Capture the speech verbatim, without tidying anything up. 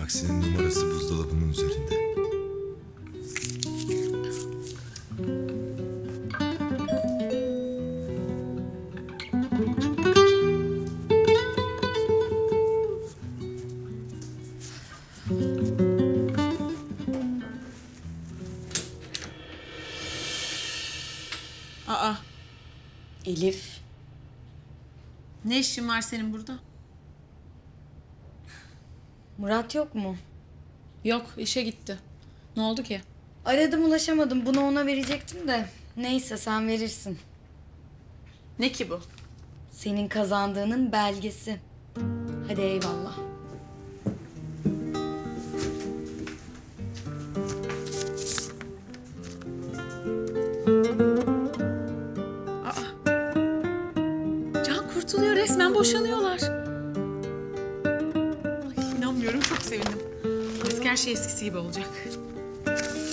Taksinin numarası buzdolabının üzerinde. Aa, Elif. ne işin var senin burada? Murat yok mu? Yok, işe gitti. Ne oldu ki? Aradım ulaşamadım. Bunu ona verecektim de. Neyse sen verirsin. Ne ki bu? Senin kazandığının belgesi. Hadi eyvallah. Aa, Can kurtuluyor, resmen boşanıyorlar. Ay, inanmıyorum, çok sevindim. Artık her şey eskisi gibi olacak.